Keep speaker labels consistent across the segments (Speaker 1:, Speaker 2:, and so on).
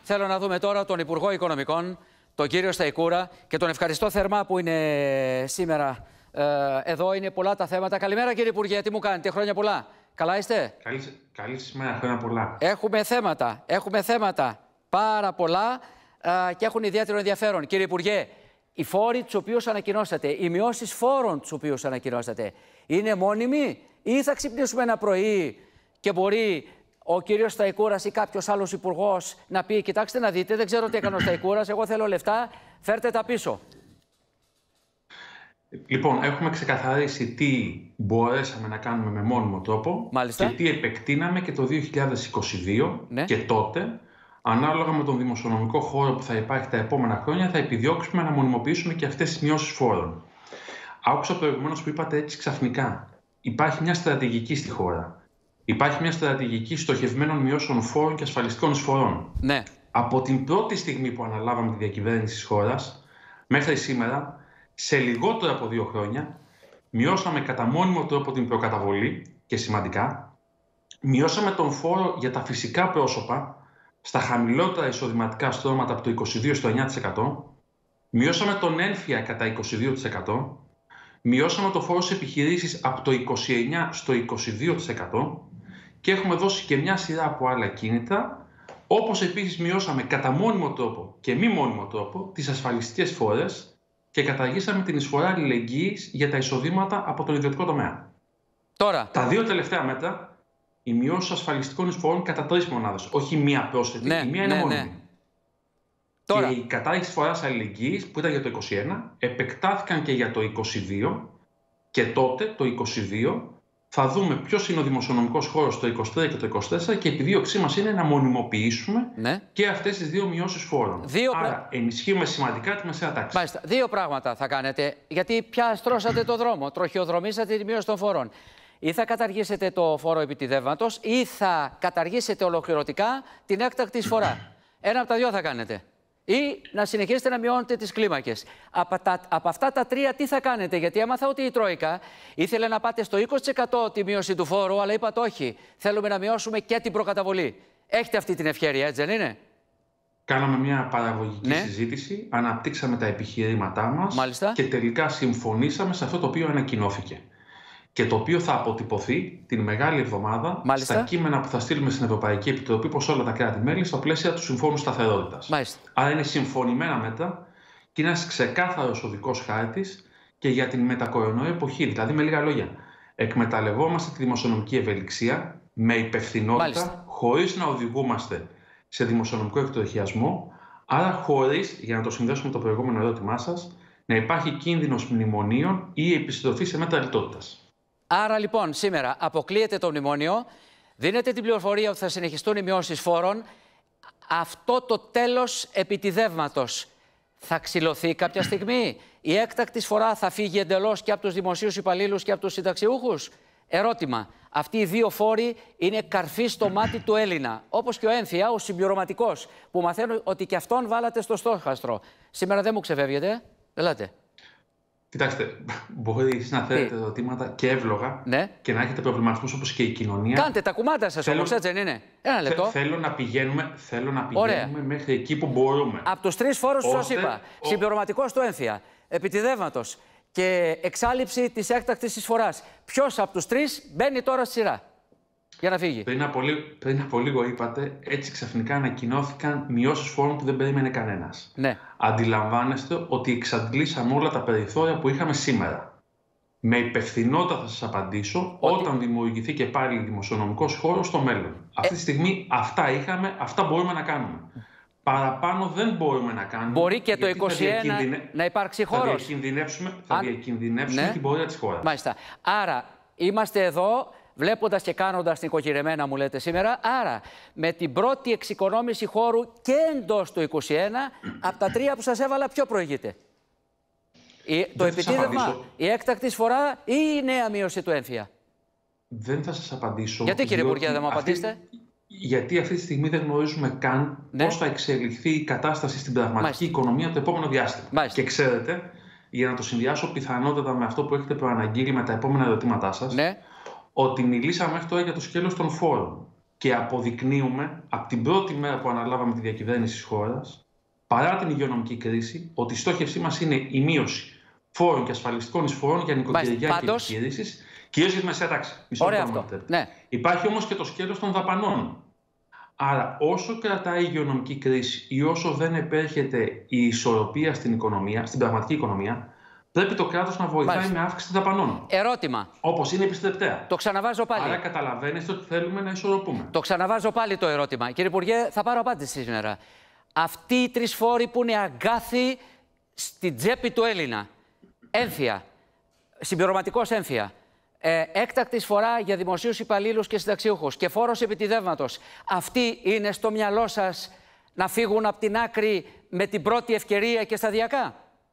Speaker 1: θέλω να δούμε τώρα τον Υπουργό Οικονομικών, τον κύριο Σταϊκούρα, και τον ευχαριστώ θερμά που είναι σήμερα εδώ. Είναι πολλά τα θέματα. Καλημέρα, κύριε Υπουργέ, τι μου κάνετε, χρόνια πολλά. Καλά είστε?
Speaker 2: Καλή σήμερα, χρόνια πολλά.
Speaker 1: Έχουμε θέματα πάρα πολλά και έχουν ιδιαίτερο ενδιαφέρον. Κύριε Υπουργέ, οι φόροι τους οποίους ανακοινώσατε, οι μειώσεις φόρων τους οποίους ανακοινώσατε, είναι μόνιμοι ή θα ξυπνήσουμε ένα πρωί και μπορεί ο κύριος Σταϊκούρας ή κάποιος άλλος υπουργός να πει: κοιτάξτε να δείτε, δεν ξέρω τι έκανε ο Σταϊκούρας, εγώ θέλω λεφτά, φέρτε τα πίσω?
Speaker 2: Λοιπόν, έχουμε ξεκαθαρίσει τι μπορέσαμε να κάνουμε με μόνιμο τρόπο.
Speaker 1: Μάλιστα.
Speaker 2: Και τι επεκτείναμε και το 2022
Speaker 1: ναι.
Speaker 2: Και τότε, ανάλογα με τον δημοσιονομικό χώρο που θα υπάρχει τα επόμενα χρόνια, θα επιδιώξουμε να μονιμοποιήσουμε και αυτές τις μειώσεις φόρων. Άκουσα προηγουμένως που είπατε έτσι ξαφνικά. Υπάρχει μια στρατηγική στη χώρα. Υπάρχει μια στρατηγική στοχευμένων μειώσεων φόρων και ασφαλιστικών εισφορών.
Speaker 1: Ναι.
Speaker 2: Από την πρώτη στιγμή που αναλάβαμε τη διακυβέρνηση της χώρας μέχρι σήμερα, σε λιγότερο από 2 χρόνια, μειώσαμε κατά μόνιμο τρόπο την προκαταβολή και σημαντικά. Μειώσαμε τον φόρο για τα φυσικά πρόσωπα στα χαμηλότερα εισοδηματικά στρώματα από το 22% στο 9%. Μειώσαμε τον έμφυα κατά 22%. Μειώσαμε το φόρο σε επιχειρήσεις από το 29% στο 22% και έχουμε δώσει και μια σειρά από άλλα κίνητρα, όπως επίσης μειώσαμε κατά μόνιμο τρόπο και μη μόνιμο τρόπο τις ασφαλιστικές φόρες και καταργήσαμε την εισφορά αλληλεγγύης για τα εισοδήματα από τον ιδιωτικό τομέα.
Speaker 1: Τώρα.
Speaker 2: Τα 2 τελευταία μέτρα, οι μειώσεις ασφαλιστικών εισφορών κατά 3 μονάδες, όχι μία πρόσθετη, η μία είναι μόνιμη.
Speaker 1: Τώρα.
Speaker 2: Και η κατάργηση φοράς αλληλεγγύης που ήταν για το 2021 επεκτάθηκαν και για το 2022 και τότε το 2022 θα δούμε ποιος είναι ο δημοσιονομικός χώρος το 2023 και το 2024 και η επιδίωξή μας είναι να μονιμοποιήσουμε και αυτές τις 2 μειώσεις φόρων. Άρα ενισχύουμε σημαντικά τη μεσαία τάξη.
Speaker 1: Μάλιστα. 2 πράγματα θα κάνετε, γιατί πια στρώσατε το δρόμο, τροχιοδρομήσατε τη μείωση των φόρων. Ή θα καταργήσετε το φόρο επιτιδεύματος ή θα καταργήσετε ολοκληρωτικά την έκτακτη εισφορά. Ένα από τα 2 θα κάνετε. Ή να συνεχίσετε να μειώνετε τις κλίμακες. Από αυτά τα 3 τι θα κάνετε? Γιατί έμαθα ότι η Τρόικα ήθελε να πάτε στο 20% τη μείωση του φόρου, αλλά είπατε όχι, θέλουμε να μειώσουμε και την προκαταβολή. Έχετε αυτή την ευκαιρία, έτσι δεν είναι?
Speaker 2: Κάναμε μια παραγωγική συζήτηση, αναπτύξαμε τα επιχειρήματά μας και τελικά συμφωνήσαμε σε αυτό το οποίο ανακοινώθηκε. Και το οποίο θα αποτυπωθεί την Μεγάλη Εβδομάδα στα κείμενα που θα στείλουμε στην Ευρωπαϊκή Επιτροπή, όπως όλα τα κράτη-μέλη, στα πλαίσια του Συμφώνου Σταθερότητας. Άρα είναι συμφωνημένα μέτρα και είναι ένας ξεκάθαρος οδικός χάρτης και για την μετακορονοϊκή εποχή. Δηλαδή, με λίγα λόγια, εκμεταλλευόμαστε τη δημοσιονομική ευελιξία με υπευθυνότητα, χωρίς να οδηγούμαστε σε δημοσιονομικό εκτροχιασμό. Άρα, χωρίς, για να το συνδέσουμε το προηγούμενο ερώτημά σας, να υπάρχει κίνδυνος μνημονίων ή επιστροφή σε μέτρα λιτότητας.
Speaker 1: Άρα λοιπόν σήμερα αποκλείεται το μνημόνιο, δίνετε την πληροφορία ότι θα συνεχιστούν οι μειώσεις φόρων. Αυτό το τέλος επιτιδεύματος θα ξυλωθεί κάποια στιγμή? Η έκτακτη εισφορά θα φύγει εντελώς και από τους δημοσίους υπαλλήλους και από τους συνταξιούχους? Ερώτημα. Αυτοί οι 2 φόροι είναι καρφί στο μάτι του Έλληνα. Όπως και ο έμφυα, ο συμπληρωματικός, που μαθαίνω ότι και αυτόν βάλατε στο στόχαστρο. Σήμερα δεν μου ξεφεύγετε. Ελάτε.
Speaker 2: Κοιτάξτε, μπορεί να θέλετε ερωτήματα και εύλογα και να έχετε προβληματισμούς όπως και η κοινωνία.
Speaker 1: Κάντε τα κουμάντα σας όμως, έτσι δεν είναι? Ένα λεπτό.
Speaker 2: Θέλω να πηγαίνουμε μέχρι εκεί που μπορούμε.
Speaker 1: Από τους 3 φόρους που σας είπα, συμπληρωματικός του έμφυα, επιτιδεύματος και εξάλειψη της έκτακτης εισφοράς, ποιος από τους 3 μπαίνει τώρα στη σειρά για να φύγει?
Speaker 2: Πριν από λίγο είπατε, έτσι ξαφνικά ανακοινώθηκαν μειώσεις φόρων που δεν περίμενε κανένας.
Speaker 1: Ναι.
Speaker 2: Αντιλαμβάνεστε ότι εξαντλήσαμε όλα τα περιθώρια που είχαμε σήμερα. Με υπευθυνότητα θα σας απαντήσω όταν δημιουργηθεί και πάλι δημοσιονομικός χώρος στο μέλλον. Αυτή τη στιγμή αυτά είχαμε, αυτά μπορούμε να κάνουμε. Παραπάνω δεν μπορούμε να κάνουμε.
Speaker 1: Μπορεί και το 2021 να υπάρξει χώρος.
Speaker 2: Θα διακινδυνεύσουμε την πορεία της χώρας.
Speaker 1: Μάλιστα. Άρα είμαστε εδώ βλέποντας και κάνοντας την κοκκυρεμένα, μου λέτε σήμερα. Άρα, με την πρώτη εξοικονόμηση χώρου και εντός του 2021, από τα 3 που σας έβαλα, ποιο προηγείται? Το επιτίδευμα, η έκτακτη εισφορά ή η νέα μείωση του έμφυα?
Speaker 2: Δεν θα σας απαντήσω.
Speaker 1: Γιατί, κύριε Υπουργέ, δεν μου απαντήσετε?
Speaker 2: Γιατί αυτή τη στιγμή δεν γνωρίζουμε καν πώς θα εξελιχθεί η κατάσταση στην πραγματική οικονομία το επόμενο διάστημα. Και ξέρετε, για να το συνδυάσω πιθανότατα με αυτό που έχετε προαναγγείλει με τα επόμενα ερωτήματά σας, ότι μιλήσαμε μέχρι τώρα για το σκέλος των φόρων. και αποδεικνύουμε από την πρώτη μέρα που αναλάβαμε τη διακυβέρνηση της χώρας, παρά την υγειονομική κρίση, ότι η στόχευσή μας είναι η μείωση φόρων και ασφαλιστικών εισφορών για νοικοκυριά και επιχειρήσεις, κυρίως για τη μεσαία τάξη.
Speaker 1: Ωραία αυτό. Ναι.
Speaker 2: Υπάρχει όμως και το σκέλος των δαπανών. Άρα, όσο κρατάει η υγειονομική κρίση ή όσο δεν επέρχεται η ισορροπία στην οικονομία, στην πραγματική οικονομία, πρέπει το κράτος να βοηθάει με αύξηση δαπανών.
Speaker 1: Ερώτημα.
Speaker 2: Όπως είναι επιστρεπτέα.
Speaker 1: Το ξαναβάζω πάλι.
Speaker 2: Άρα καταλαβαίνετε ότι θέλουμε να ισορροπούμε.
Speaker 1: Το ξαναβάζω πάλι το ερώτημα. Κύριε Υπουργέ, θα πάρω απάντηση σήμερα. Αυτοί οι 3 φόροι που είναι αγκάθι στην τσέπη του Έλληνα. Έμφυα. Συμπληρωματικός έμφυα. Έκτακτη εισφορά για δημοσίους υπαλλήλους και συνταξιούχους και φόρος επιτιδεύματος. Αυτοί είναι στο μυαλό σας να φύγουν από την άκρη με την πρώτη ευκαιρία και σταδιακά?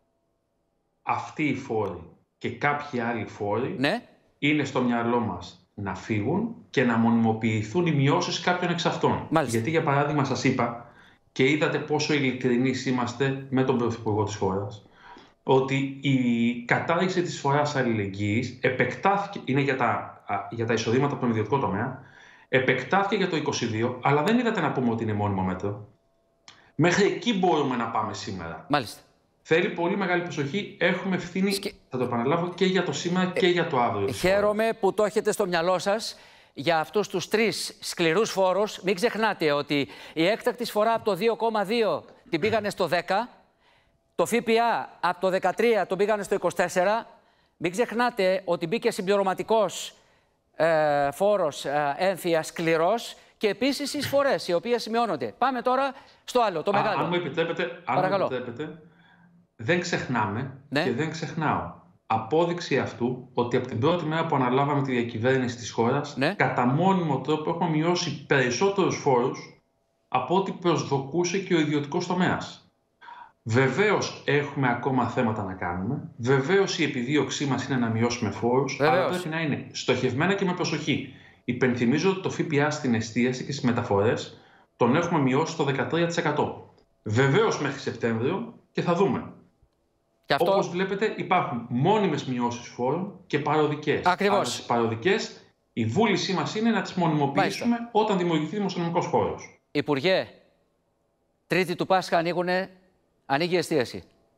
Speaker 2: Αυτοί οι φόροι και κάποιοι άλλοι φόροι είναι στο μυαλό μας να φύγουν και να μονιμοποιηθούν οι μειώσεις κάποιων εξ αυτών.
Speaker 1: Μάλιστα.
Speaker 2: Γιατί, για παράδειγμα, σας είπα και είδατε πόσο ειλικρινείς είμαστε με τον Πρωθυπουργό της χώρας, ότι η κατάργηση της εισφοράς αλληλεγγύης επεκτάθηκε, είναι για τα εισοδήματα από τον ιδιωτικό τομέα, επεκτάθηκε για το 2022, αλλά δεν είδατε να πούμε ότι είναι μόνιμο μέτρο. Μέχρι εκεί μπορούμε να πάμε σήμερα.
Speaker 1: Μάλιστα.
Speaker 2: Θέλει πολύ μεγάλη προσοχή. Έχουμε ευθύνη, θα το επαναλάβω, και για το σήμερα και για το αύριο.
Speaker 1: Χαίρομαι που το έχετε στο μυαλό σας για αυτούς τους 3 σκληρούς φόρους. Μην ξεχνάτε ότι η έκτακτη εισφορά από το 2,2 την πήγανε στο 10. Το ΦΠΑ από το 13 το πήγανε στο 24. Μην ξεχνάτε ότι μπήκε συμπληρωματικός φόρος έμφυα σκληρός και επίσης εισφορές, οι οποίες σημειώνονται. Πάμε τώρα στο άλλο, το μεγάλο.
Speaker 2: Αν μου επιτρέπετε, δεν ξεχνάμε και δεν ξεχνάω. Απόδειξη αυτού ότι από την πρώτη μέρα που αναλάβαμε τη διακυβέρνηση της χώρας, κατά μόνιμο τρόπο έχουμε μειώσει περισσότερους φόρους από ό,τι προσδοκούσε και ο ιδιωτικός τομέας. Βεβαίως έχουμε ακόμα θέματα να κάνουμε. Βεβαίως η επιδίωξή μας είναι να μειώσουμε φόρους, αλλά πρέπει να είναι στοχευμένα και με προσοχή. Υπενθυμίζω ότι το ΦΠΑ στην εστίαση και στις μεταφορές τον έχουμε μειώσει στο 13%. Βεβαίως μέχρι Σεπτέμβριο και θα δούμε. Όπως βλέπετε, υπάρχουν μόνιμες μειώσεις φόρων και παροδικές.
Speaker 1: Ακριβώς.
Speaker 2: Τις παροδικές, η βούλησή μας είναι να τις μονιμοποιήσουμε όταν δημιουργηθεί δημοσιονομικός χώρος.
Speaker 1: Υπουργέ, Τρίτη του Πάσχα ανοίγει η εστίαση.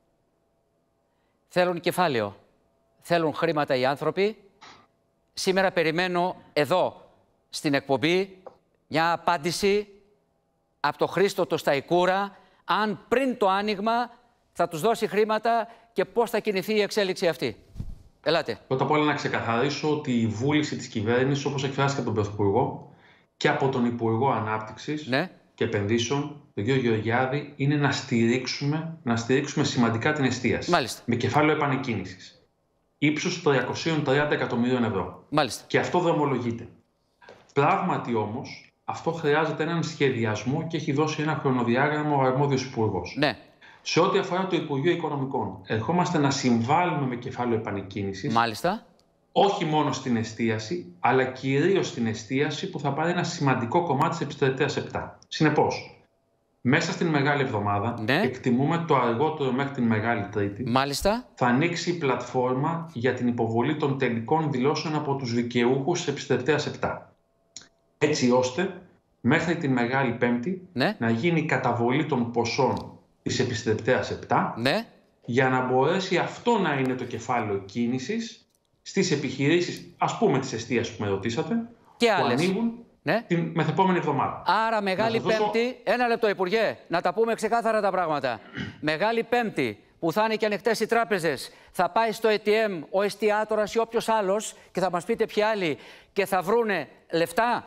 Speaker 1: Θέλουν κεφάλαιο. Θέλουν χρήματα οι άνθρωποι. Σήμερα περιμένω εδώ, στην εκπομπή, μια απάντηση από τον Χρήστο το Σταϊκούρα, αν πριν το άνοιγμα θα τους δώσει χρήματα και πώς θα κινηθεί η εξέλιξη αυτή. Ελάτε.
Speaker 2: Πρώτα απ' όλα να ξεκαθαρίσω ότι η βούληση της κυβέρνησης, όπως εκφράστηκε από τον Πρωθυπουργό και από τον Υπουργό Ανάπτυξης και Επενδύσεων, τον κύριο Γεωργιάδη, είναι να στηρίξουμε σημαντικά την εστίαση.
Speaker 1: Μάλιστα.
Speaker 2: Με κεφάλαιο επανεκκίνησης ύψους 330 εκατομμύριων ευρώ.
Speaker 1: Μάλιστα.
Speaker 2: Και αυτό δρομολογείται. Πράγματι όμως, αυτό χρειάζεται έναν σχεδιασμό και έχει δώσει ένα χρονοδιάγραμμα ο αρμόδιος υπουργός.
Speaker 1: Ναι.
Speaker 2: Σε ό,τι αφορά το Υπουργείο Οικονομικών, ερχόμαστε να συμβάλλουμε με κεφάλαιο επανεκκίνησης.
Speaker 1: Μάλιστα.
Speaker 2: Όχι μόνο στην εστίαση, αλλά κυρίως στην εστίαση που θα πάρει ένα σημαντικό κομμάτι της επιστρεπτέας 7. Συνεπώς, μέσα στην Μεγάλη Εβδομάδα, εκτιμούμε το αργότερο μέχρι την Μεγάλη Τρίτη, θα ανοίξει η πλατφόρμα για την υποβολή των τελικών δηλώσεων από τους δικαιούχους της επιστρεπτέας 7. Έτσι ώστε, μέχρι την Μεγάλη Πέμπτη, να γίνει η καταβολή των ποσών της επιστρεπτέας 7, για να μπορέσει αυτό να είναι το κεφάλαιο κίνησης στις επιχειρήσεις, ας πούμε της εστίασης που με ρωτήσατε,
Speaker 1: και
Speaker 2: που
Speaker 1: άλλες
Speaker 2: ανοίγουν την μεθεπόμενη εβδομάδα.
Speaker 1: Άρα Μεγάλη Πέμπτη, ένα λεπτό Υπουργέ, να τα πούμε ξεκάθαρα τα πράγματα. Μεγάλη Πέμπτη που θα είναι και ανοιχτές οι τράπεζες, θα πάει στο ATM ο εστιατόρας ή όποιος άλλος και θα μας πείτε ποιοι άλλοι και θα βρούνε λεφτά.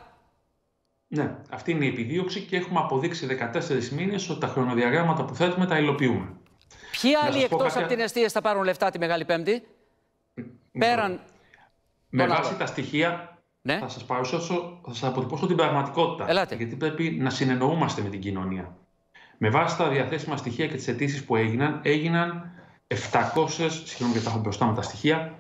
Speaker 2: Ναι, αυτή είναι η επιδίωξη και έχουμε αποδείξει 14 μήνες ότι τα χρονοδιαγράμματα που θέτουμε τα υλοποιούμε.
Speaker 1: Ποιοι άλλοι εκτός από την εστίαση θα πάρουν λεφτά τη Μεγάλη Πέμπτη? Πέραν.
Speaker 2: Με βάση τα στοιχεία θα σας παρουσιάσω, θα σας αποτυπώσω την πραγματικότητα.
Speaker 1: Ελάτε.
Speaker 2: Γιατί πρέπει να συνεννοούμαστε με την κοινωνία. Με βάση τα διαθέσιμα στοιχεία και τις αιτήσεις που έγιναν 700, συγγνώμη γιατί τα έχω μπροστά με τα στοιχεία,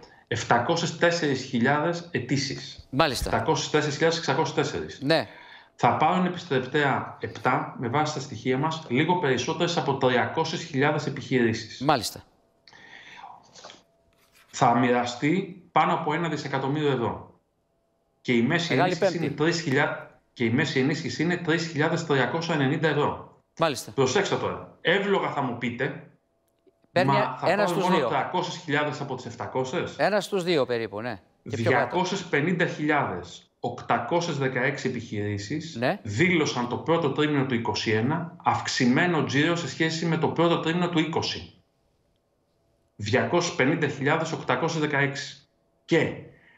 Speaker 2: 704.000 αιτήσεις.
Speaker 1: Μάλιστα.
Speaker 2: 704.604.
Speaker 1: Ναι.
Speaker 2: Θα πάρουν επιστρεπτέα 7, με βάση τα στοιχεία μας, λίγο περισσότερες από 300.000 επιχειρήσεις.
Speaker 1: Μάλιστα.
Speaker 2: Θα μοιραστεί πάνω από 1 δισεκατομμύριο ευρώ. Και η μέση ενίσχυση είναι και η μέση ενίσχυση είναι 3.390 ευρώ.
Speaker 1: Μάλιστα.
Speaker 2: Προσέξτε τώρα. Εύλογα θα μου πείτε,
Speaker 1: Παίρνει
Speaker 2: μα θα
Speaker 1: ένα
Speaker 2: πάρουν
Speaker 1: στους
Speaker 2: μόνο
Speaker 1: 2.
Speaker 2: 300.000 από τις 700.
Speaker 1: Ένα στους 2 περίπου, ναι.
Speaker 2: 250.816 επιχειρήσεις
Speaker 1: ναι.
Speaker 2: δήλωσαν το πρώτο τρίμηνο του 2021 αυξημένο τζίρο σε σχέση με το πρώτο τρίμηνο του 2020. 250.816 και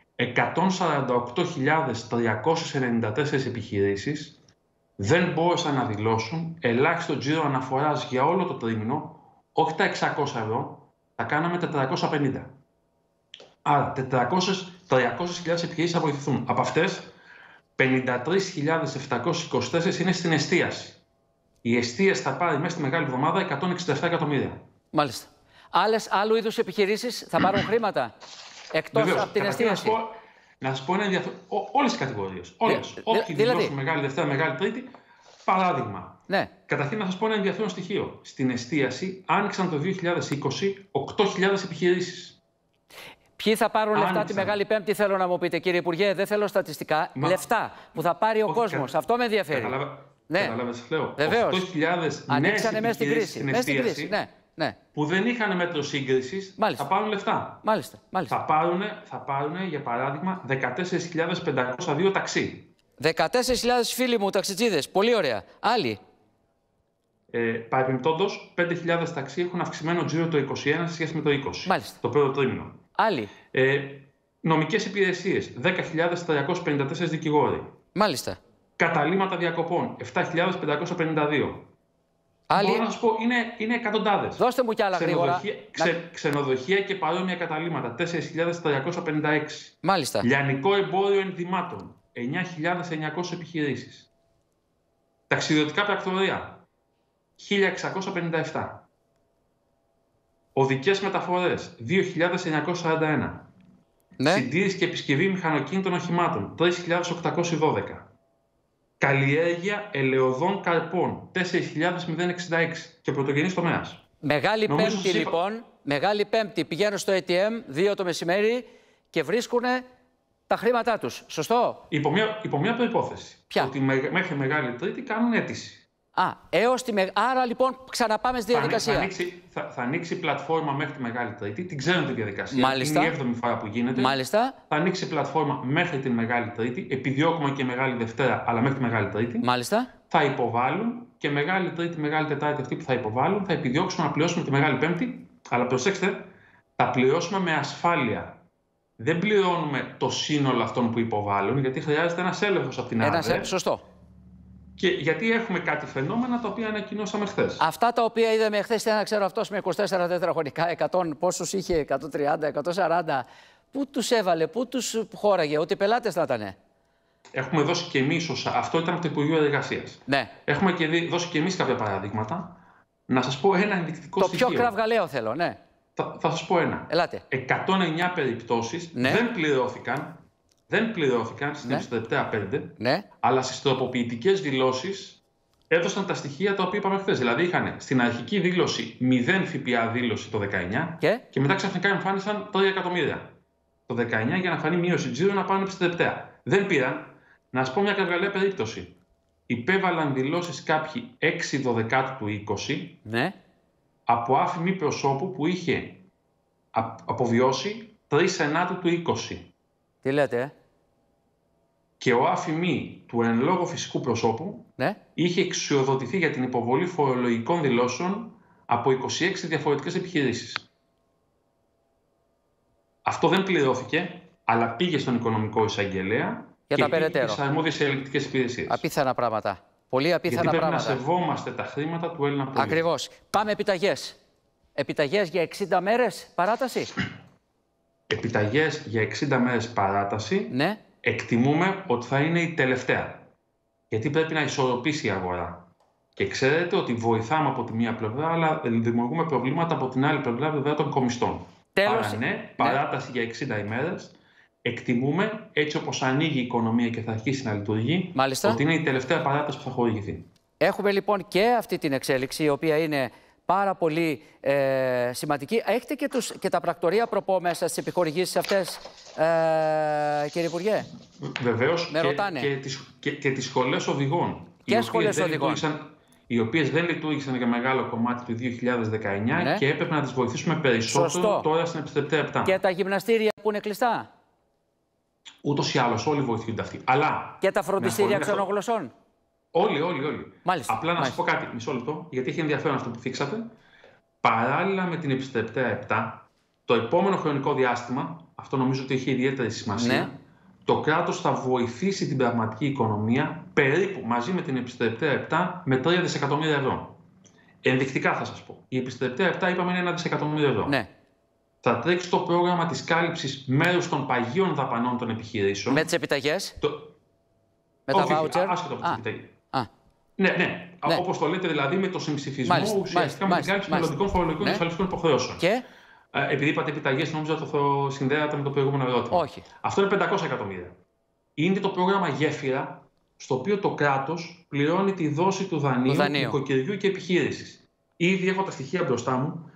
Speaker 2: 148.394 επιχειρήσεις δεν μπόρεσαν να δηλώσουν ελάχιστο τζίρο αναφοράς για όλο το τρίμηνο, όχι τα 600 ευρώ, τα κάναμε 450. Άρα 300.000 επιχειρήσεις θα βοηθηθούν. Από αυτές, 53.724 είναι στην εστίαση. Η εστίαση θα πάρει μέσα στη Μεγάλη Εβδομάδα 167 εκατομμύρια.
Speaker 1: Μάλιστα. Άλλου είδους επιχειρήσεις θα πάρουν χρήματα εκτός από την εστίαση.
Speaker 2: Να σας πω ένα ενδιαφέρον. Όλες τις κατηγορίες. Όλες. Όποιοι δηλώσουν Μεγάλη Δευτέρα, Μεγάλη Τρίτη, παράδειγμα.
Speaker 1: Ναι.
Speaker 2: Καταρχήν να σας πω ένα ενδιαφέρον στοιχείο. Στην εστίαση άνοιξαν το 2020 8.000 επιχειρήσεις.
Speaker 1: Ποιοι θα πάρουν λεφτά τη Μεγάλη Πέμπτη, θέλω να μου πείτε, κύριε Υπουργέ, δεν θέλω στατιστικά. Λεφτά που θα πάρει ο κόσμος. Αυτό με ενδιαφέρει.
Speaker 2: Καταλάβες, λέω.
Speaker 1: Βεβαίως.
Speaker 2: 8.000
Speaker 1: ανοίξανε μέσα στην κρίση. Μέσα στην κρίση, ναι.
Speaker 2: Που δεν είχαν μέτρο σύγκρισης, θα πάρουν λεφτά.
Speaker 1: Μάλιστα.
Speaker 2: Θα πάρουν, για παράδειγμα, 14.502 ταξί.
Speaker 1: 14.000 φίλοι μου ταξιτζίδες. Πολύ ωραία. Άλλοι.
Speaker 2: Παρεμπιπτόντως, 5.000 ταξί έχουν αυξημένο τζίρο το 2021 σε σχέση με το 2020.
Speaker 1: Μάλιστα.
Speaker 2: Το πρώτο τρίμηνο.
Speaker 1: Άλλοι.
Speaker 2: Νομικές υπηρεσίες, 10.354 δικηγόροι.
Speaker 1: Μάλιστα.
Speaker 2: Καταλύματα διακοπών, 7.552.
Speaker 1: Άλλοι.
Speaker 2: Μπορώ να σας πω, είναι εκατοντάδες.
Speaker 1: Δώστε μου κι άλλα γρήγορα.
Speaker 2: Ξενοδοχεία και παρόμοια καταλύματα, 4.356.
Speaker 1: Μάλιστα.
Speaker 2: Λιανικό εμπόριο ενδυμάτων, 9.900 επιχειρήσεις. Ταξιδιωτικά πρακτορεία, 1.657. Οδικές μεταφορές, 2.941.
Speaker 1: Ναι.
Speaker 2: Συντήρηση και επισκευή μηχανοκίνητων οχημάτων, 3.812. Καλλιέργεια ελαιοδών καρπών, 4.066 και πρωτογενής τομέας.
Speaker 1: Μεγάλη Πέμπτη λοιπόν, Μεγάλη Πέμπτη πηγαίνουν στο ATM 2 το μεσημέρι και βρίσκουν τα χρήματά τους. Σωστό?
Speaker 2: Υπό μια προϋπόθεση.
Speaker 1: Ποια?
Speaker 2: Ότι μέχρι Μεγάλη Τρίτη κάνουν αίτηση.
Speaker 1: Άρα λοιπόν ξαναπάμε στη διαδικασία.
Speaker 2: Θα ανοίξει πλατφόρμα μέχρι τη Μεγάλη Τρίτη. Την ξέρουν τη διαδικασία.
Speaker 1: Μάλιστα.
Speaker 2: Είναι η 7η φορά που γίνεται.
Speaker 1: Μάλιστα.
Speaker 2: Θα ανοίξει πλατφόρμα μέχρι τη Μεγάλη Τρίτη. Επιδιώκουμε και Μεγάλη Δευτέρα, αλλά μέχρι τη Μεγάλη Τρίτη.
Speaker 1: Μάλιστα.
Speaker 2: Θα υποβάλουν και Μεγάλη Τρίτη, Μεγάλη Τετάρτη αυτή που θα υποβάλουν, θα επιδιώξουν να πληρώσουμε τη Μεγάλη Πέμπτη. Αλλά προσέξτε, θα πληρώσουμε με ασφάλεια. Δεν πληρώνουμε το σύνολο αυτών που υποβάλλουν, γιατί χρειάζεται ένας έλεγχος από την ΑΔΕ.
Speaker 1: Σωστό.
Speaker 2: Και γιατί έχουμε κάτι φαινόμενα τα οποία ανακοινώσαμε χθες.
Speaker 1: Αυτά τα οποία είδαμε χθες, να ξέρω αυτός με 24 τετραγωνικά, 100, πόσους είχε, 130, 140, πού τους έβαλε, πού τους χώραγε, ότι πελάτες θα ήτανε.
Speaker 2: Έχουμε δώσει και εμείς, αυτό ήταν από το Υπουργείο Εργασίας.
Speaker 1: Ναι.
Speaker 2: Έχουμε δώσει και εμείς κάποια παραδείγματα. Να σας πω ένα ενδεικτικό στοιχείο.
Speaker 1: Το πιο κραυγαλαίο θέλω, ναι.
Speaker 2: Θα σας πω ένα.
Speaker 1: Ελάτε.
Speaker 2: 109 περιπτώσεις δεν πληρώθηκαν στην τελευταία 5, αλλά στις τροποποιητικές δηλώσεις έδωσαν τα στοιχεία τα οποία είπαμε χθες. Δηλαδή είχαν στην αρχική δήλωση 0 ΦΠΑ δήλωση το 19 και μετά ξαφνικά εμφάνισαν 3 εκατομμύρια το 19 για να φανεί μείωση τζίρου να πάνε στην τελευταία. Δεν πήραν. Να σας πω μια κραυγαλαία περίπτωση. Υπέβαλαν δηλώσεις κάποιοι 6/12 του 20 από άφημη προσώπου που είχε αποβιώσει 3/9 του 20.
Speaker 1: Τι λέτε,
Speaker 2: Και ο άφημη του εν λόγω φυσικού προσώπου είχε εξουσιοδοτηθεί για την υποβολή φορολογικών δηλώσεων από 26 διαφορετικές επιχειρήσεις. Αυτό δεν πληρώθηκε, αλλά πήγε στον οικονομικό εισαγγελέα και πήγε στις αρμόδιες ελεγκτικές υπηρεσίες.
Speaker 1: Απίθανα πράγματα. Πολύ απίθανα
Speaker 2: πράγματα.
Speaker 1: πράγματα.
Speaker 2: Πρέπει να σεβόμαστε τα χρήματα του Έλληνα πολίτη.
Speaker 1: Ακριβώς. Πάμε επιταγές. Επιταγές για 60 μέρες παράταση.
Speaker 2: Επιταγές για 60 μέρες παράταση.
Speaker 1: Ναι.
Speaker 2: Εκτιμούμε ότι θα είναι η τελευταία. Γιατί πρέπει να ισορροπήσει η αγορά. Και ξέρετε ότι βοηθάμε από τη μία πλευρά, αλλά δημιουργούμε προβλήματα από την άλλη πλευρά, βέβαια, των κομιστών. Άρα ναι, παράταση για 60 ημέρες. Εκτιμούμε, έτσι όπως ανοίγει η οικονομία και θα αρχίσει να λειτουργεί, ότι είναι η τελευταία παράταση που θα χορηγηθεί.
Speaker 1: Έχουμε λοιπόν και αυτή την εξέλιξη, η οποία είναι πάρα πολύ σημαντική. Έχετε και τα πρακτορεία προπό μέσα στις επιχορηγήσεις αυτές, κύριε Υπουργέ?
Speaker 2: Βεβαίως, και τις σχολές οδηγών. Οι οποίες δεν λειτουργήσαν για μεγάλο κομμάτι του 2019, ναι, και έπρεπε να τις βοηθήσουμε περισσότερο. Σωστό. Τώρα στην επιστρεπτέα 7.
Speaker 1: Και τα γυμναστήρια που είναι κλειστά.
Speaker 2: Ούτως ή άλλως όλοι βοηθούνται αυτοί. Αλλά
Speaker 1: και τα φροντιστήρια ξενογλωσσών.
Speaker 2: Όλοι.
Speaker 1: Μάλιστα.
Speaker 2: Απλά να σας πω κάτι, μισό λεπτό, γιατί έχει ενδιαφέρον αυτό που θίξατε. Παράλληλα με την επιστρεπτέα 7, το επόμενο χρονικό διάστημα, αυτό νομίζω ότι έχει ιδιαίτερη σημασία, ναι, το κράτος θα βοηθήσει την πραγματική οικονομία περίπου μαζί με την επιστρεπτέα 7 με 3 δισεκατομμύρια ευρώ. Ενδεικτικά θα σας πω. Η επιστρεπτέα 7 είπαμε είναι 1 δισεκατομμύριο ευρώ. Ναι. Θα τρέξει το πρόγραμμα της κάλυψης μέρους των παγίων δαπανών των επιχειρήσεων.
Speaker 1: Με τις επιταγές. Με τα voucher.
Speaker 2: Άσχετο από τις επιταγές. Ναι. Όπως το λέτε, δηλαδή με το συμψηφισμό ουσιαστικά με την κάλυψη μελλοντικών φορολογικών και ασφαλιστικών υποχρεώσεων. Και επειδή είπατε επιταγές, νόμιζα ότι το συνδέατε με το προηγούμενο ερώτημα.
Speaker 1: Όχι.
Speaker 2: Αυτό είναι 500 εκατομμύρια. Είναι το πρόγραμμα Γέφυρα, στο οποίο το κράτος πληρώνει τη δόση του δανείου, νοικοκυριού και επιχείρησης. Ήδη έχω τα στοιχεία μπροστά μου.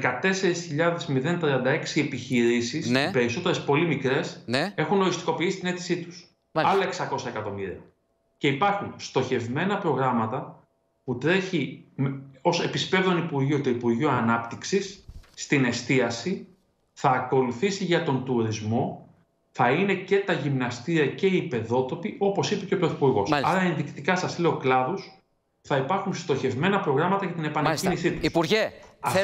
Speaker 2: 14.036 επιχειρήσεις, ναι, περισσότερες πολύ μικρές, ναι, έχουν οριστικοποιήσει την αίτησή τους. Άλλα 600 εκατομμύρια. Και υπάρχουν στοχευμένα προγράμματα που τρέχει ως επισπεύδον Υπουργείο το Υπουργείο Ανάπτυξης στην εστίαση, θα ακολουθήσει για τον τουρισμό, θα είναι και τα γυμναστήρια και οι παιδότοποι, όπως είπε και ο Πρωθυπουργός. Άρα ενδεικτικά σας λέω κλάδους, θα υπάρχουν στοχευμένα προγράμματα για την επανεκκίνησή τους.
Speaker 1: Υπουργέ,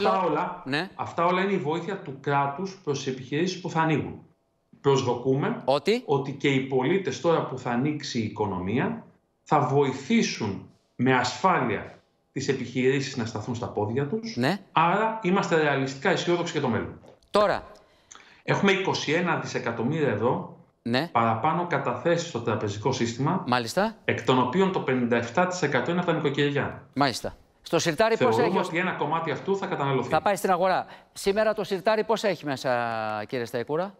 Speaker 2: αυτά όλα είναι η βοήθεια του κράτους προς τις επιχειρήσεις που θα ανοίγουν. Προσδοκούμε ότι και οι πολίτες τώρα που θα ανοίξει η οικονομία θα βοηθήσουν με ασφάλεια τις επιχειρήσεις να σταθούν στα πόδια τους. Ναι. Άρα είμαστε ρεαλιστικά αισιόδοξοι για το μέλλον.
Speaker 1: Τώρα.
Speaker 2: Έχουμε 21 δισεκατομμύρια ευρώ, ναι, παραπάνω καταθέσεις στο τραπεζικό σύστημα,
Speaker 1: μάλιστα,
Speaker 2: εκ των οποίων το 57% είναι από τα νοικοκυριά.
Speaker 1: Μάλιστα. Στο σιρτάρι πώς έχει?
Speaker 2: Ότι ένα κομμάτι αυτού θα καταναλωθεί.
Speaker 1: Θα πάει στην αγορά. Σήμερα το σιρτάρι πώς έχει μέσα, κύριε Σταϊκούρα?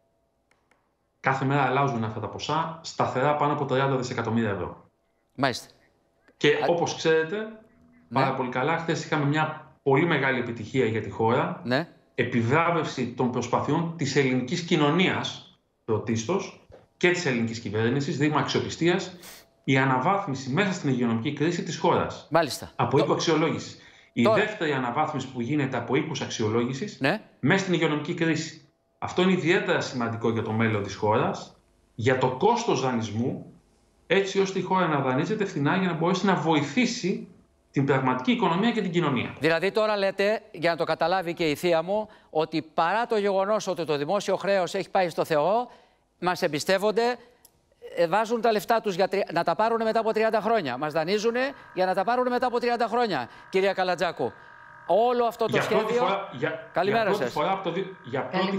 Speaker 2: Κάθε μέρα αλλάζουν αυτά τα ποσά, σταθερά πάνω από 30 δισεκατομμύρια ευρώ.
Speaker 1: Μάλιστα.
Speaker 2: Και όπως ξέρετε, πάρα πολύ καλά, χθες είχαμε μια πολύ μεγάλη επιτυχία για τη χώρα. Ναι. Επιβράβευση των προσπαθειών της ελληνικής κοινωνίας, πρωτίστως, και της ελληνικής κυβέρνησης, δείγμα αξιοπιστίας, η αναβάθμιση μέσα στην υγειονομική κρίση της χώρας.
Speaker 1: Μάλιστα.
Speaker 2: Από οίκου αξιολόγησης. Η δεύτερη αναβάθμιση που γίνεται από οίκους αξιολόγησης, ναι, μέσα στην υγειονομική κρίση. Αυτό είναι ιδιαίτερα σημαντικό για το μέλλον της χώρας, για το κόστος δανεισμού, έτσι ώστε η χώρα να δανείζεται φθηνά για να μπορέσει να βοηθήσει την πραγματική οικονομία και την κοινωνία.
Speaker 1: Δηλαδή τώρα λέτε, για να το καταλάβει και η θεία μου, ότι παρά το γεγονός ότι το δημόσιο χρέος έχει πάει στο Θεό, μας εμπιστεύονται, βάζουν τα λεφτά τους να τα πάρουν μετά από 30 χρόνια. Μας δανείζουν για να τα πάρουν μετά από 30 χρόνια, κυρία Καλατζάκου. Όλο αυτό το σχέδιο. Καλημέρα σας.
Speaker 2: Για πρώτη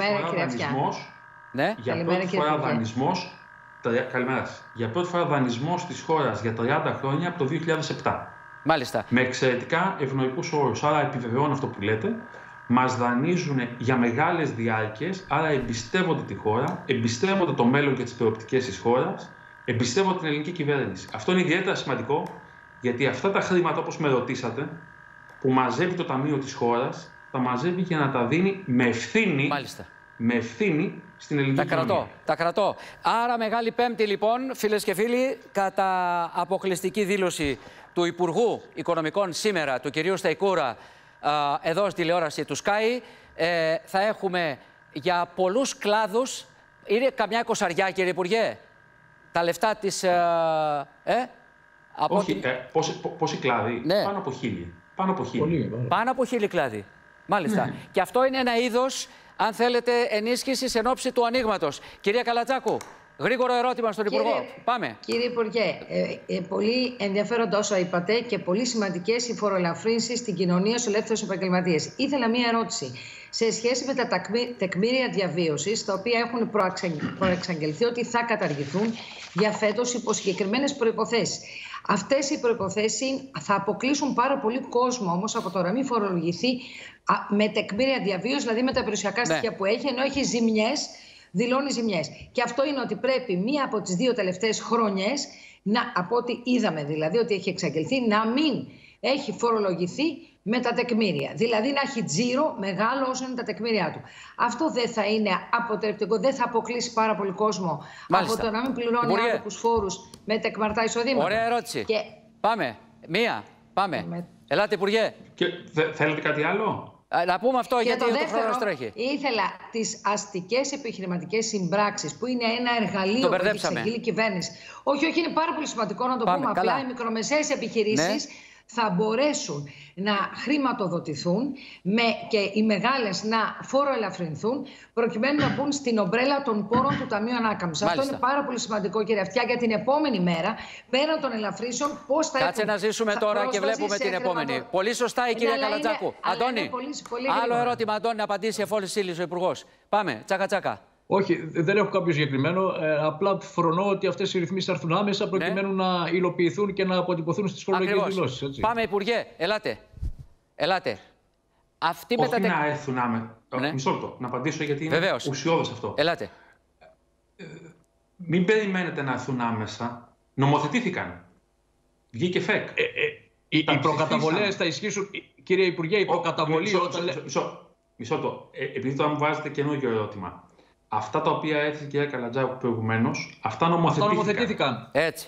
Speaker 2: φορά δανεισμός της χώρας για 30 χρόνια από το 2007.
Speaker 1: Μάλιστα.
Speaker 2: Με εξαιρετικά ευνοϊκούς όρους. Άρα επιβεβαιώνω αυτό που λέτε. Μας δανείζουν για μεγάλες διάρκειες, άρα εμπιστεύονται τη χώρα, εμπιστεύονται το μέλλον και τις προοπτικές της χώρας, εμπιστεύονται την ελληνική κυβέρνηση. Αυτό είναι ιδιαίτερα σημαντικό, γιατί αυτά τα χρήματα, όπως με ρωτήσατε, που μαζεύει το Ταμείο της χώρας, θα μαζεύει για να τα δίνει με ευθύνη, με ευθύνη στην ελληνική κοινωνία.
Speaker 1: Τα κρατώ. Άρα Μεγάλη Πέμπτη λοιπόν, φίλες και φίλοι, κατά αποκλειστική δήλωση του Υπουργού Οικονομικών σήμερα, του κυρίου Σταϊκούρα, εδώ στη τηλεόραση του Sky, θα έχουμε για πολλούς κλάδους, είναι καμιά 20, κύριε Υπουργέ, τα λεφτά της...
Speaker 2: Όχι, πόσοι κλάδοι, ναι, πάνω από 1.000.
Speaker 1: Πάνω από 1.000 κλάδοι. Μάλιστα. Ναι. Και αυτό είναι ένα είδος, αν θέλετε, ενίσχυσης εν ώψη του ανοίγματος. Κυρία Καλατζάκου, γρήγορο ερώτημα στον Υπουργό. Πάμε.
Speaker 3: Κύριε Υπουργέ, πολύ ενδιαφέροντα όσα είπατε και πολύ σημαντικές οι φοροελαφρύνσεις στην κοινωνία στους ελεύθερους επαγγελματίες. Ήθελα μία ερώτηση. Σε σχέση με τα τεκμήρια διαβίωσης, τα οποία έχουν προεξαγγελθεί ότι θα καταργηθούν για φέτος υπό συγκεκριμένες προϋποθέσεις. Αυτές οι προϋποθέσεις θα αποκλείσουν πάρα πολύ κόσμο όμως από το να μην φορολογηθεί με τεκμήρια διαβίωσης, δηλαδή με τα περιουσιακά στοιχεία που έχει, ενώ έχει ζημιές, δηλώνει ζημιές. Και αυτό είναι ότι πρέπει μία από τις 2 τελευταίες χρόνιες, από ό,τι είδαμε δηλαδή ότι έχει εξαγγελθεί, να μην έχει φορολογηθεί με τα τεκμήρια. Δηλαδή να έχει τζίρο μεγάλο όσο είναι τα τεκμήρια του. Αυτό δεν θα είναι αποτρεπτικό, δεν θα αποκλείσει πάρα πολύ κόσμο από το να μην πληρώνει άτυπους φόρους με τεκμαρτά εισοδήματα.
Speaker 1: Ωραία ερώτηση. Πάμε. Πάμε. Ελάτε, Υπουργέ.
Speaker 2: Και θέλετε κάτι άλλο?
Speaker 1: Να πούμε αυτό
Speaker 3: και
Speaker 1: γιατί
Speaker 3: το
Speaker 1: το χρόνο τρέχει.
Speaker 3: Ήθελα τις αστικές επιχειρηματικές συμπράξεις, που είναι ένα εργαλείο που έχει εξαγγείλει η κυβέρνηση. Όχι, είναι πάρα πολύ σημαντικό να το πούμε. Απλά οι μικρομεσαίες επιχειρήσεις θα μπορέσουν να χρηματοδοτηθούν και οι μεγάλες να φοροελαφρυνθούν, προκειμένου να μπουν στην ομπρέλα των πόρων του Ταμείου Ανάκαμψης. Αυτό είναι πάρα πολύ σημαντικό, κύριε Αυτιά, για την επόμενη μέρα, πέραν των ελαφρύσεων, πώς θα
Speaker 1: Κάτσε να ζήσουμε τώρα και βλέπουμε την επόμενη. Πολύ σωστά η κυρία Καλατζάκου. Αντώνη, άλλο ερώτημα, Αντώνη, να απαντήσει εφόλης ύλης ο Υπουργός. Πάμε, τσάκα.
Speaker 4: Όχι, δεν έχω κάποιο συγκεκριμένο. Απλά φρονώ ότι αυτές οι ρυθμίσεις θα έρθουν άμεσα προκειμένου να υλοποιηθούν και να αποτυπωθούν στις φορολογικές δηλώσεις.
Speaker 1: Πάμε, Υπουργέ, ελάτε. Αυτή
Speaker 2: όχι να έρθουν άμεσα. Μισό λεπτό, να απαντήσω γιατί είναι ουσιώδες αυτό.
Speaker 1: Ελάτε.
Speaker 2: Μην περιμένετε να έρθουν άμεσα. Νομοθετήθηκαν. Βγήκε ΦΕΚ.
Speaker 4: Οι προκαταβολές θα ισχύσουν. Κύριε Υπουργέ, η προκαταβολή.
Speaker 2: Μισό λεπτό. Επειδή τώρα μου βάζετε καινούργιο ερώτημα. Αυτά τα οποία έθεσε η κυρία Καλατζάκου προηγουμένως, αυτά νομοθετήθηκαν.
Speaker 1: Έτσι.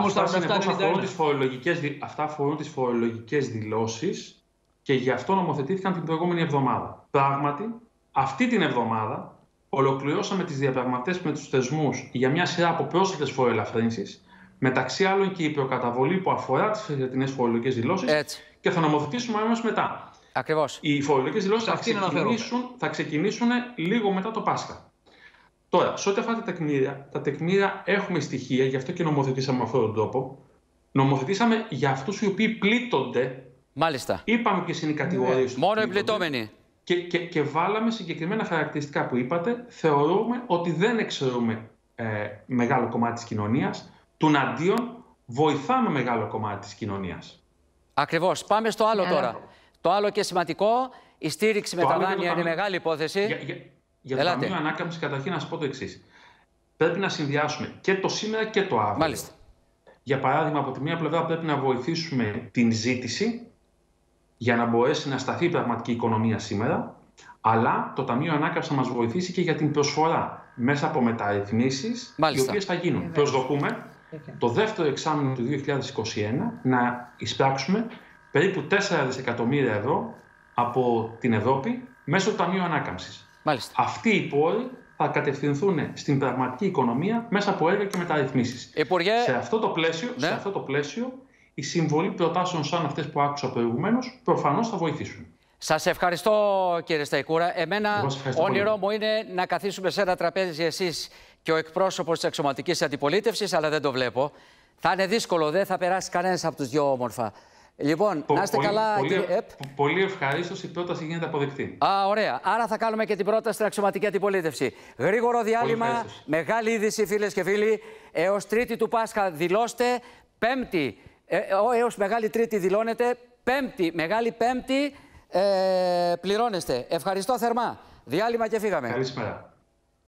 Speaker 2: Αυτά αφορούν τις φορολογικές δηλώσεις και γι' αυτό νομοθετήθηκαν την προηγούμενη εβδομάδα. Πράγματι, αυτή την εβδομάδα ολοκληρώσαμε τις διαπραγματεύσεις με τους θεσμούς για μια σειρά από πρόσθετες φοροελαφρύνσεις, μεταξύ άλλων και η προκαταβολή που αφορά τις φετινές φορολογικές δηλώσεις και θα νομοθετήσουμε αμέσως μετά.
Speaker 1: Ακριβώς.
Speaker 2: Οι φορολογικές δηλώσεις θα ξεκινήσουν λίγο μετά το Πάσχα. Τώρα, σε ό,τι αφορά τα τεκμήρια έχουμε στοιχεία, γι' αυτό και νομοθετήσαμε με αυτόν τον τρόπο. Νομοθετήσαμε για αυτούς οι οποίοι πλήττονται.
Speaker 1: Μάλιστα.
Speaker 2: Είπαμε ποιες είναι οι κατηγορίες.
Speaker 1: Μόνο οι πληττόμενοι.
Speaker 2: Και βάλαμε συγκεκριμένα χαρακτηριστικά που είπατε. Θεωρούμε ότι δεν εξαιρούμε μεγάλο κομμάτι της κοινωνίας. Τουναντίον, βοηθάμε μεγάλο κομμάτι της κοινωνίας.
Speaker 1: Ακριβώς. Πάμε στο άλλο τώρα. Το άλλο και σημαντικό, η στήριξη με τα δάνεια είναι μεγάλη υπόθεση.
Speaker 2: Για το Ταμείο Ανάκαμψης, καταρχήν να σας πω το εξής. Πρέπει να συνδυάσουμε και το σήμερα και το αύριο.
Speaker 1: Μάλιστα.
Speaker 2: Για παράδειγμα, από τη μία πλευρά πρέπει να βοηθήσουμε την ζήτηση για να μπορέσει να σταθεί η πραγματική οικονομία σήμερα, αλλά το Ταμείο Ανάκαμψης θα μας βοηθήσει και για την προσφορά μέσα από μεταρρυθμίσεις, οι οποίες θα γίνουν. Προσδοκούμε το δεύτερο εξάμηνο του 2021 να εισπράξουμε περίπου 4 δισεκατομμύρια ευρώ από την Ευρώπη μέσω του Ταμείου Ανάκαμψης.
Speaker 1: Μάλιστα.
Speaker 2: Αυτοί οι πόροι θα κατευθυνθούν στην πραγματική οικονομία μέσα από έργα και μεταρρυθμίσεις.
Speaker 1: Υπουργέ...
Speaker 2: Σε αυτό το πλαίσιο, η συμβολή προτάσεων σαν αυτές που άκουσα προηγουμένως προφανώς θα βοηθήσουν.
Speaker 1: Σας ευχαριστώ, κύριε Σταϊκούρα. Εμένα όνειρό μου είναι να καθίσουμε σε ένα τραπέζι εσείς και ο εκπρόσωπος της αξιωματικής αντιπολίτευσης, αλλά δεν το βλέπω. Θα είναι δύσκολο, δεν θα περάσει κανένας από τους δυο όμορφα. Λοιπόν, να είστε καλά, κύριε ΕΠ.
Speaker 2: Πολύ ευχαρίστως, η πρόταση γίνεται αποδεκτή.
Speaker 1: Ωραία. Άρα θα κάνουμε και την πρόταση στην αξιωματική αντιπολίτευση. Γρήγορο διάλειμμα, μεγάλη είδηση, φίλες και φίλοι. Έως Τρίτη του Πάσχα δηλώστε, Πέμπτη, έως Μεγάλη Τρίτη δηλώνετε, Πέμπτη, Μεγάλη Πέμπτη πληρώνεστε. Ευχαριστώ θερμά. Διάλειμμα και φύγαμε.
Speaker 2: Καλησπέρα.